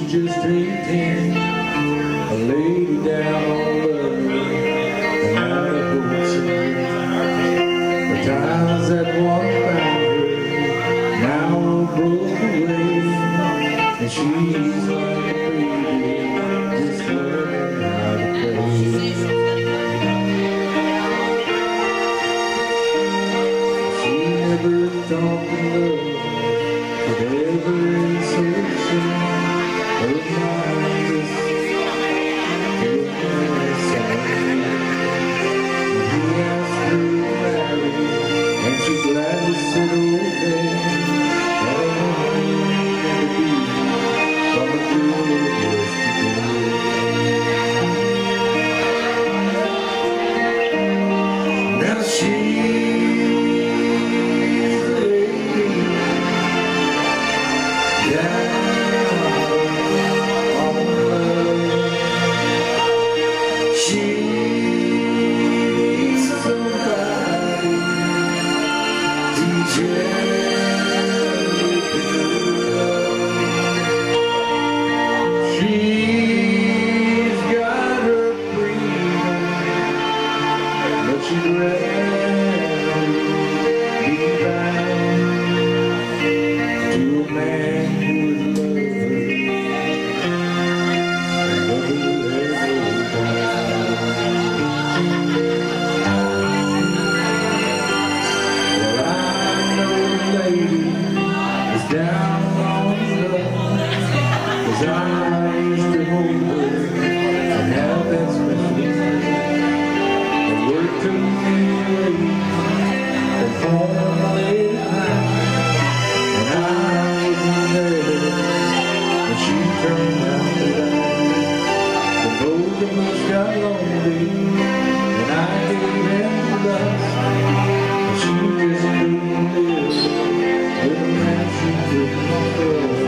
just 18, a lady down on love and out of Wilson. The ties that once bound her now are broke away, and she's like a baby just learning how to play. She never thought that love could ever end so soon. Her mind is inside. He asked her to marry, and she gladly said okay. That ain't gonna be from a girl yesterday. Now she's the lady down on love. She needs somebody to gently pick her up. She's got her freedom, but she'd rather be bound to a man who would love her and love her every time. Well, I know the lady is down on love, 'cause I used to hold her and have that special time. And work took me late and home late at night, and I wasn't there when she turned out the light. The both of us got lonely, and I gave him the dust, and she just couldn't live with a man she couldn't trust.